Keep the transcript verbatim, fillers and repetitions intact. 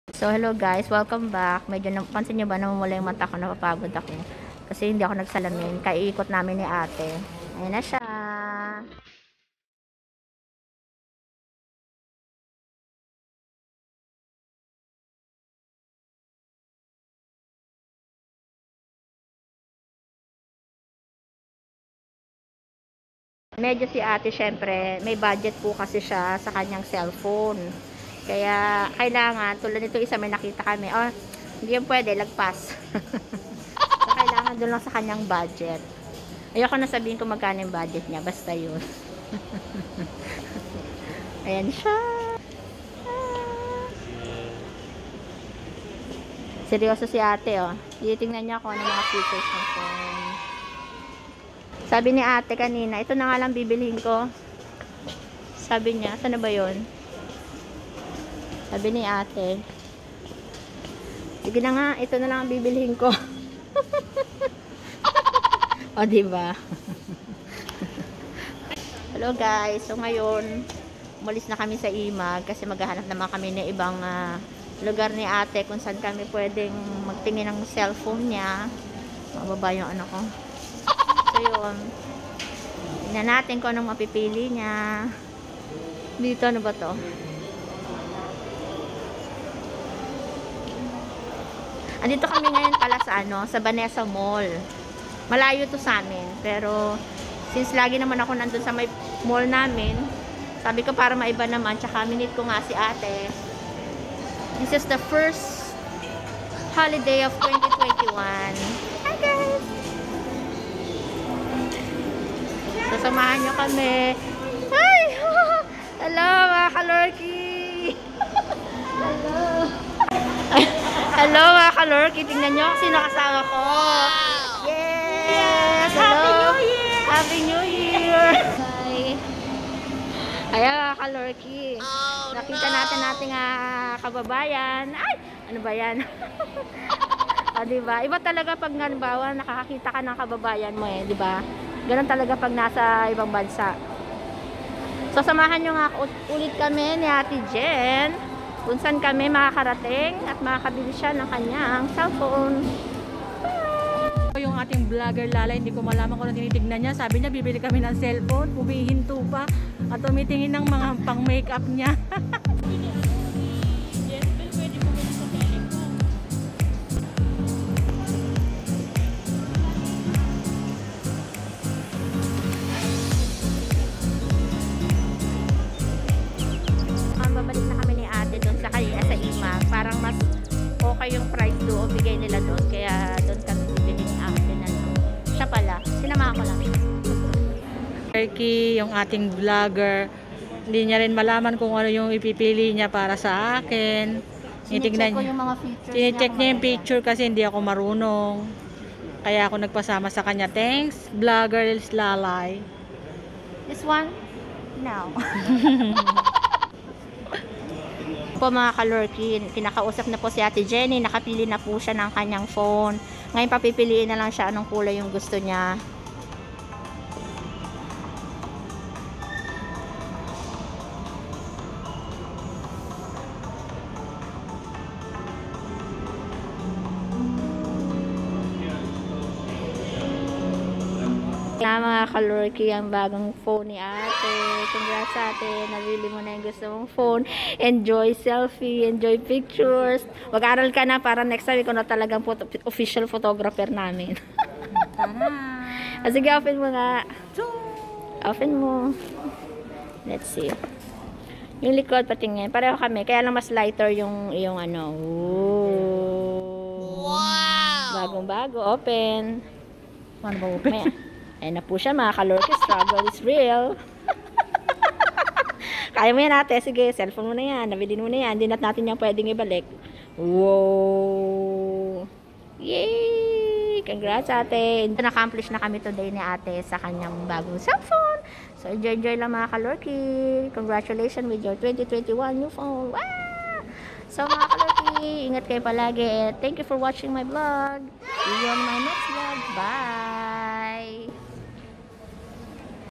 So, hello guys, welcome back. Medyo napansin nyo ba namumula yung mata ko, napapagod ako. Kasi hindi ako nagsalamin. Kaiikot namin ni ate. Ayan na siya. Medyo si ate, syempre, may budget po kasi siya sa kanyang cellphone. Kaya, kailangan, tulad nito isa may nakita kami, oh, hindi yan pwede, lagpas. So, kailangan doon lang sa kanyang budget. Ayoko na sabihin kung magkano yung budget niya, basta yun. Ayan siya. Seryoso si ate, oh. Titingnan niya kung ano mga features ng phone. Sabi ni ate kanina, ito na nga lang bibilhin ko. Sabi niya, saan na ba yun? Sabi ni ate, sige na nga, ito na lang ang bibilhin ko. O, diba? Hello guys, so ngayon, umalis na kami sa Imag kasi maghahanap naman kami ng ibang uh, lugar ni ate kung saan kami pwedeng magtingin ng cellphone niya. Mababa yung ano ko. So yun, tingnan natin kung anong mapipili niya. Dito, ano ba to? Andito kami ngayon pala sa ano, sa Vanessa Mall. Malayo to sa amin, pero since lagi naman ako nandun sa may mall namin, sabi ko para maiba naman, tsaka minute ko nga si ate. This is the first holiday of twenty twenty-one. Hi guys! Sasamahan nyo kami. Hi! Hello mga kalorky! Hello! Hello mga kalorky! Tingnan nyo kung sino kasama ko. Yes! Hello! Happy New Year! Happy New Year! Hi! Ayan mga kalorky. Nakita natin nating uh, kababayan. Ay! Ano ba yan? O, diba? Iba talaga pag halimbawa nakakakita ka ng kababayan mo eh, diba? Ganun talaga pag nasa ibang bansa. So, samahan nyo nga ulit kami ni Ate Jen kung saan kami makakarating at makakabili siya ng kanyang cellphone. Bye! Yung ating vlogger Lala, hindi ko malaman kung ano tinitignan niya. Sabi niya, bibili kami ng cellphone, humihinto pa at tumitingin ng mga pang makeup niya. Babalik na kami ni ate doon sa kanya sa Imag. Parang mas okay yung price doon o bigay nila doon. Kaya doon kami bibili ni ate na lang. Siya pala. Sinama ko lang. Turkey, yung ating vlogger. Hindi niya rin malaman kung ano yung ipipili niya para sa akin. Tinitingnan ko yung mga features. Tinicheck niya yung picture kasi hindi ako marunong. Kaya ako nagpasama sa kanya. Thanks, vlogger Lalay. This one? No. Po mga kalorky, kinakausap na po si Ate Jenny, nakapili na po siya ng kanyang phone. Ngayon papipiliin na lang siya anong kulay yung gusto niya. Na mga kalorky, ang bagong phone ni ate. Congrats ate, nabili mo na yung gusto mong phone. Enjoy selfie, enjoy pictures. Mag-aral ka na para next time ikaw na talagang photo official photographer namin. Ah, sige, open mo nga. Open mo. Let's see. Yung likod patingin. Pareho kami. Kaya lang mas lighter yung, yung ano. Ooh. Wow! Bagong-bago. Open. Paano ba open? May, ayan na po siya mga kalorky. Struggle is real. Kaya mo yan ate. Sige, cellphone mo na yan. Nabili mo na yan. Hindi na natin yan pwedeng ibalik. Wow! Yay! Congrats ate. Na-accomplish na kami today ni ate sa kanyang bagong cellphone. So, enjoy, enjoy lang mga kalorky. Congratulations with your twenty twenty-one new phone. Wow! So, mga kalorky, ingat kayo palagi. Thank you for watching my vlog. See you on my next vlog. Bye!